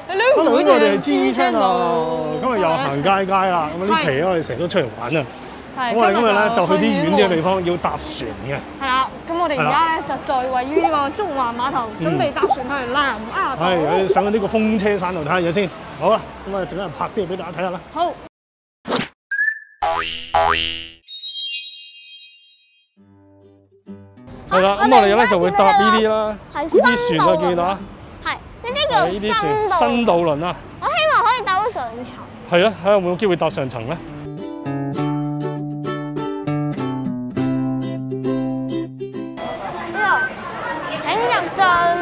Hello， 我哋係 G Channel， 今日又行街啦。咁呢期咧，我哋成日都出嚟玩啊。咁我哋今日咧就去啲遠啲嘅地方，要搭船嘅。 係啦，咁我哋而家咧就在位於呢個中環碼頭，準備搭船去南丫島。 係，上去呢個風車山度睇下嘢先。好啦，咁啊，陣間拍啲嘢俾大家睇下啦。 好。 係啦，咁我哋咧就會搭呢啲啦，呢啲船啊，記得啊。 係，呢啲叫呢啲船新渡輪啊。 我希望可以搭到上層。 係啊，睇下有冇機會搭上層咧。 請入陣。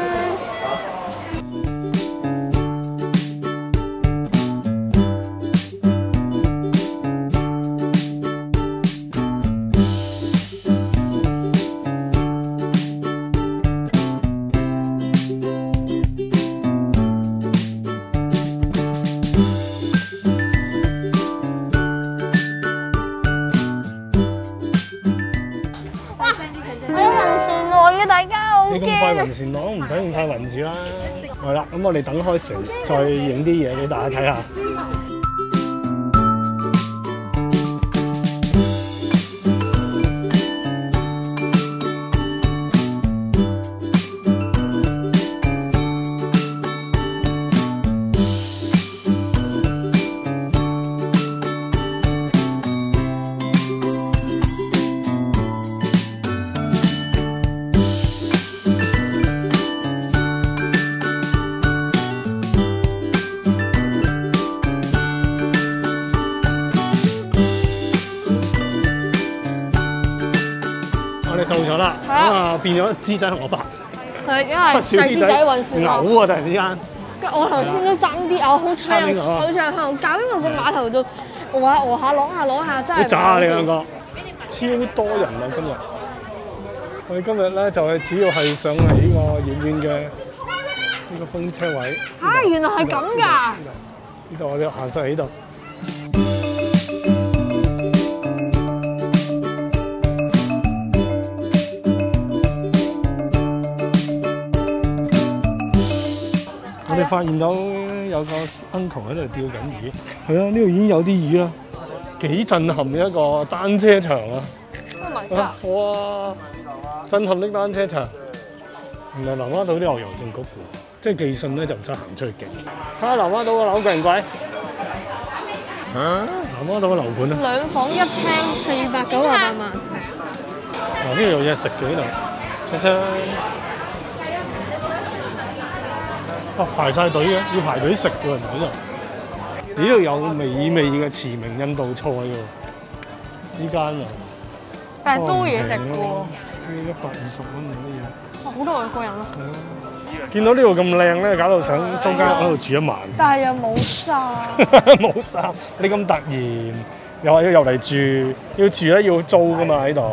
你咁快暈船浪，唔使咁快暈住啦。係啦，咁我哋等開船，再影啲嘢俾大家睇下。到咗啦，咁啊變咗支仔同我爸， 係因為細支仔運船嘔啊！突然之間， 我頭先都爭啲嘔，好彩好彩向後搞，因為個碼頭度餓下攞下，真係好渣啊！你兩個超多人啊！今日我哋今日咧就係主要係上嚟呢個遠遠嘅呢個風車位。原來係咁㗎！ 呢度我哋行晒喺度。我哋發現到有個 uncle 喺度釣緊魚，係啊，呢度已經有啲魚啦，幾震撼嘅一個單車場啊！ Oh my god！ 哇，震撼的單車場，原來南丫島啲牛郵政局嘅，即係寄信咧就唔使行出去寄。睇下南丫島個樓貴唔貴？南丫島嘅樓盤啊 2房1廳498萬。 呢度有嘢食嘅呢度，出出。排晒隊嘅，要排隊食嘅人喺度。呢度有美味嘅馳名印度菜喎，呢間啊。 但係多嘢食嘅喎。 120蚊嗰啲嘢。 好多外國人咯。 見到呢度咁靚咧，搞到想租間屋喺度住一晚。 但係又冇衫。 冇衫，你咁突然又話要入嚟住，要住咧要租噶嘛喺度。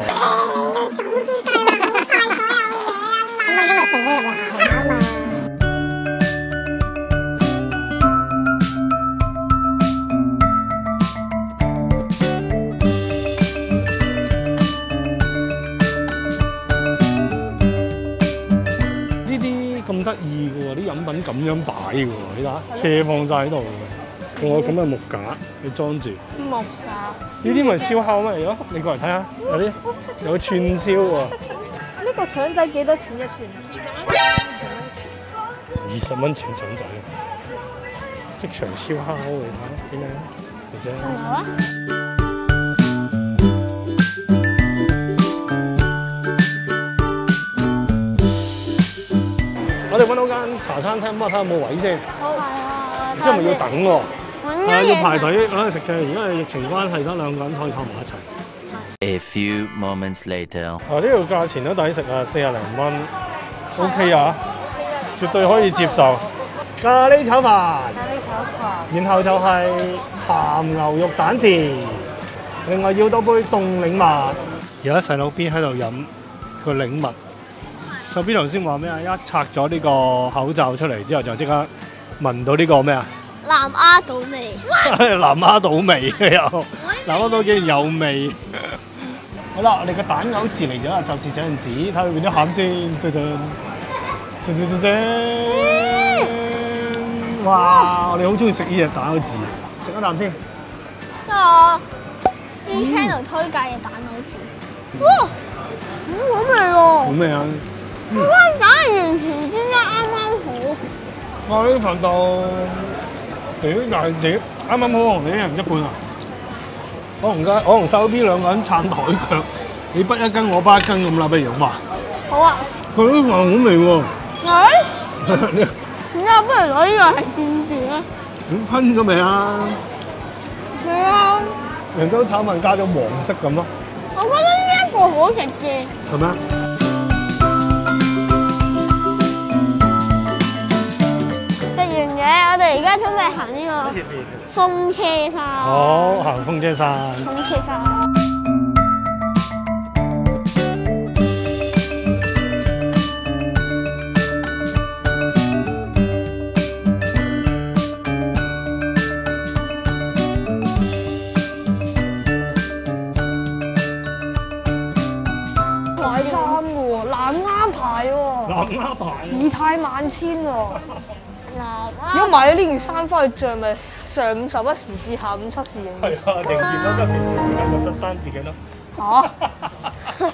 咁得意嘅喎，啲飲品咁樣擺嘅喎，你睇下，車放晒喺度嘅，仲有咁嘅木架，你裝住。 木架。 呢啲咪燒烤咩嚟咯？你過嚟睇下，有串燒喎。 呢個腸仔幾多錢一串 ？20蚊串腸仔，即場燒烤嚟睇，點樣？姐姐。 好啊。 我哋揾到間茶餐廳，咁啊睇下有冇位先。 好係啊， 即係咪要等喎？係啊，要排隊攞嚟食嘅。而家係疫情關係，得2個人可以坐埋一齊。 A few moments later。 呢度價錢都抵食啊，40零蚊 ，OK 啊，絕對可以接受。咖喱炒飯。咖喱炒飯。然後就係鹹牛肉蛋治，另外要多杯凍檸蜜。而家細佬邊喺度飲個檸蜜。手邊頭先話咩啊？一拆咗呢個口罩出嚟之後，就即刻聞到呢個咩啊？ 南丫島味。 南丫島味又，南丫島竟然有味。好啦，我哋嘅蛋牛治嚟咗啦，就似這樣子，睇下裏邊啲餡先， 哇！我哋好中意食呢隻蛋好字，食一啖先。 我 B channel 推介嘅蛋好字。哇！好味喎！ 好味啊！ 嗰個蛋係完全煎得啱啱好。 哇！呢啲飯檔幾大隻，啱啱好同你一人一半啊！我同細佬 B 兩個人撐台腳，你不一斤我不一斤咁啦，不如咁話。 好啊！ 佢啲飯好味喎。 係？點解不如攞呢個係煎住咧？ 咁噴咗未啊？ 係啊！ 揚州炒飯加咗黃色咁咯。 我覺得呢一個好食嘅。 係咩？ 食完嘢，我哋而家準備行呢個風車山。 好，行風車山。 風車山。 買衫嘅喎，南丫牌喎， 南丫牌。 儀態萬千喎。 嗱， 如果買咗呢件衫翻去着，咪上午11時至下午7時型。 係啊，定見到個平時時間就失單自己咯。 嚇！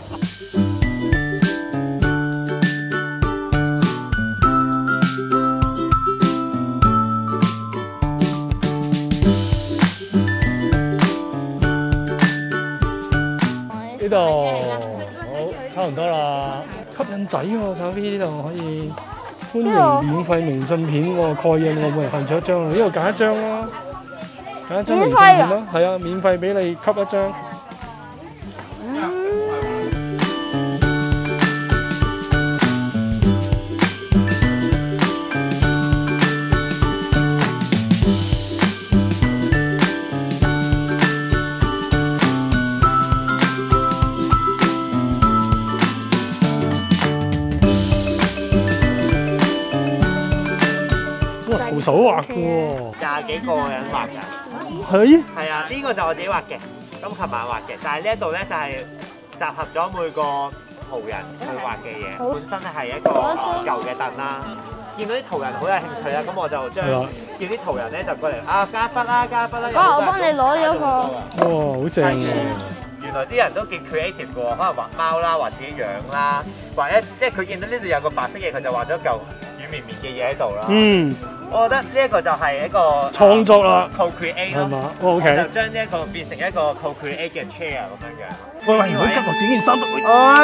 呢度好差唔多啦，吸引仔喎，手邊呢度可以歡迎免費明信片喎，蓋印我每人限咗一張，呢度揀一張啦，揀一張明信片啦，係啊，免費俾你吸一張。徒手畫嘅喎 ，20幾個人畫㗎。 係係啊，呢個就我自己畫嘅，咁琴晚畫嘅。但係呢一度咧就係集合咗每個途人去畫嘅嘢。本身係一個舊嘅凳啦，見到啲途人好有興趣啦，咁我就將叫啲途人咧就過嚟啊加筆啦，加筆啦。 我幫你攞咗個。 哇，好正喎！ 原來啲人都幾 creative 嘅喎，可能畫貓啦，畫自己樣啦，或者即係佢見到呢度有個白色嘢，佢就畫咗嚿軟綿綿嘅嘢喺度啦。 嗯。 我覺得呢一個就係一個創作啦 ，co-create 係嘛咯。 ？OK。 就將呢一個變成一個 co-create 嘅 chair 咁樣嘅。 喂，唔好急落整件衫度。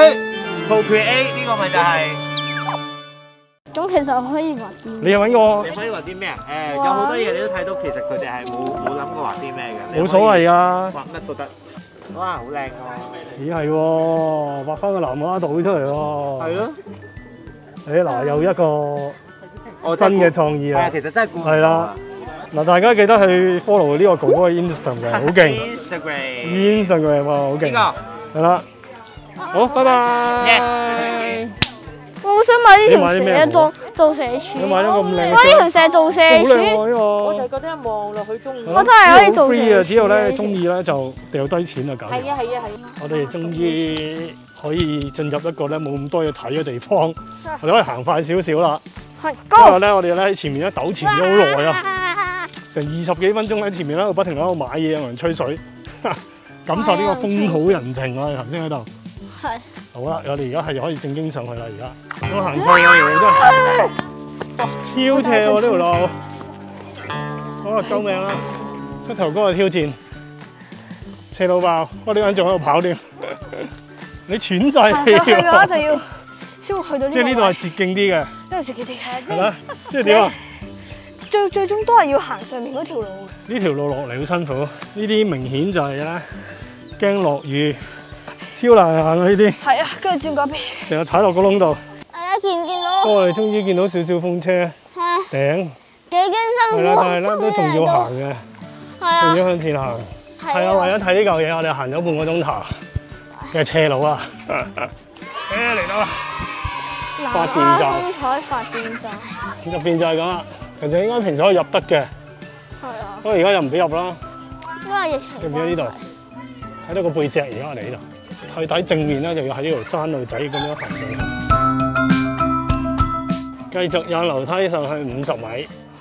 co-create 呢個咪就係。 咁其實可以畫啲。 你又揾個？ 你可以畫啲咩啊？有好多嘢你都睇到，其實佢哋係冇諗過畫啲咩嘅。 冇所謂㗎。 畫乜都得。哇，好靚喎！ 咦係喎，畫翻個南丫島出嚟喎。 係咯。 誒嗱，又一個。新嘅創意啊！ 其實真係估唔到。 係啦，嗱，大家記得去 follow 呢個哥哥嘅 Instagram 嘅，好勁。Instagram 喎，好勁。係啦，好，拜拜。 我好想買呢條蛇做蛇柱。 你買咗個咁靚嘅。 呢條蛇做蛇柱。 好靚喎呢個。 我就覺得一望落去中意。 我真係可以做蛇柱。只要咧中意咧就掉低錢就搞掂。 係啊係啊係。 我哋終於可以進入一個咧冇咁多嘢睇嘅地方，我哋可以行快少少啦。 係。 因為咧，我哋咧喺前面咧糾纏咗好耐啊，成20幾分鐘喺前面喺度不停喺度買嘢，有人吹水，感受呢個風土人情啊！頭先喺度。 係。 好啦，我哋而家係可以正經上去啦，而家。咁行錯路真係，超斜喎呢條路。好啊，救命啊！膝頭哥嘅挑戰，斜到爆，我呢個人仲喺度跑添。你喘晒氣喎！去嘅話就要先會去到呢個。 即係呢度係捷徑啲嘅。 呢度捷徑啲嘅。 係啦，即係點啊？ 最終都係要行上面嗰條路。 呢條路落嚟好辛苦，呢啲明顯就係咧驚落雨，超難行啊呢啲。 係啊，跟住轉嗰邊。 成日踩落個窿度。 大家見唔見到？ 我哋終於見到少少風車頂。 幾經辛苦。 係啦，但係咧都仲要行嘅，仲要向前行。係啊，為咗睇呢嚿嘢，我哋行咗半個鐘頭嘅斜路啊！嚟到啦！發電站。 風采發電站。 入邊就係咁啦，其實應該平時可以入得嘅。 係啊。 不過而家又唔俾入啦。 因為疫情。 入邊喺呢度，睇到個背脊，而家我哋呢度睇正面咧，就要喺呢條山路仔咁樣行上去。繼續有樓梯上去50米，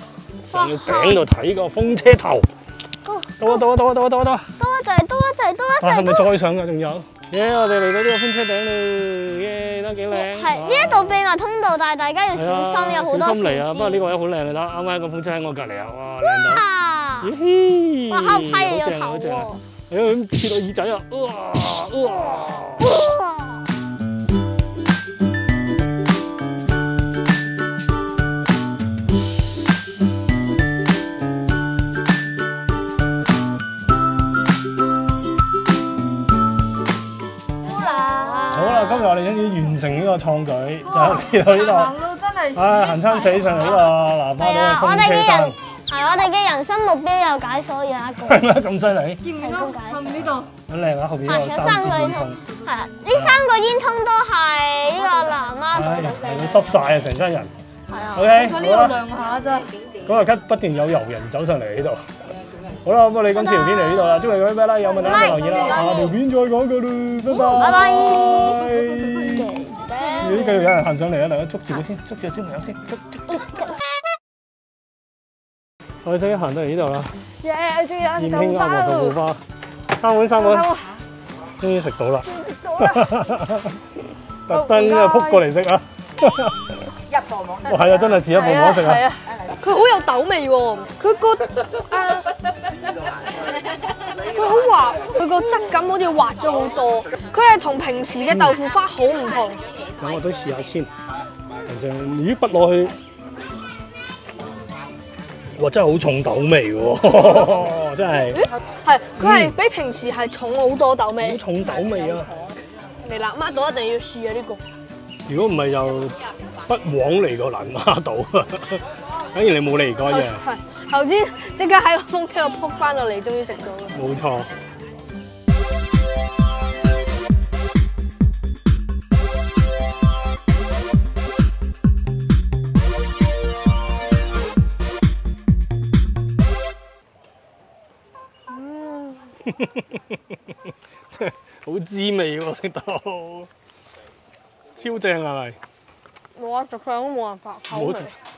上要頂度睇個風車頭。到啊！ 多一陣。 係咪再上㗎？仲有？我哋嚟到呢個風車頂啦，都幾靚。 係呢一度秘密通道，但係大家要小心，有好多小心嚟啊！不過呢個位好靚，你睇，啱啱個風車喺我隔離啊，哇，靚到！ 哇，喺度批咗頭喎！ 咁切到耳仔啊！今日我哋終於完成呢個創舉，就嚟到呢度。 行到真係， 行親死上嚟呢個南丫島嘅風車山。 我哋嘅人生目標又解鎖有一個。 係咩咁犀利？ 見唔見到後面呢度？ 好靚啊！後邊有三支煙通。 係啊，呢3個煙通都係呢個南丫島嘅四。 你濕曬啊！成身人。 係啊。 OK， 喺呢度涼下咋。 嗰日不斷有遊人走上嚟呢度。好啦，咁我哋今次條片嚟呢度啦，中意嗰啲咩啦？有問題留言啦，下條片再講㗎啦，拜拜。咦，繼續有人行上嚟啊！大家捉住佢先，捉住小朋友先，捉。我哋終於行到嚟呢度啦。 仲有燕興鴨和豆腐花，3碗，終於食到啦。特登撲過嚟食啊！哇，係啊，真係自一步冇得食啊！ 佢好有豆味喎，佢好滑，佢個質感好似滑咗好多。佢係同平時嘅豆腐花好唔同。 咁我都試下先，就咦筆落去，哇真係好重豆味喎，真係。 係，佢係比平時係重好多豆味。 好重豆味啊！ 嚟南丫島一定要試啊呢個。 如果唔係又不枉嚟過南丫島，等於你冇嚟過啫。 係，頭先即刻喺個風車度撲翻落嚟，終於食到啦。 冇錯。真係好滋味喎，食到超正係咪？ 冇啊，食相都冇辦法，口味。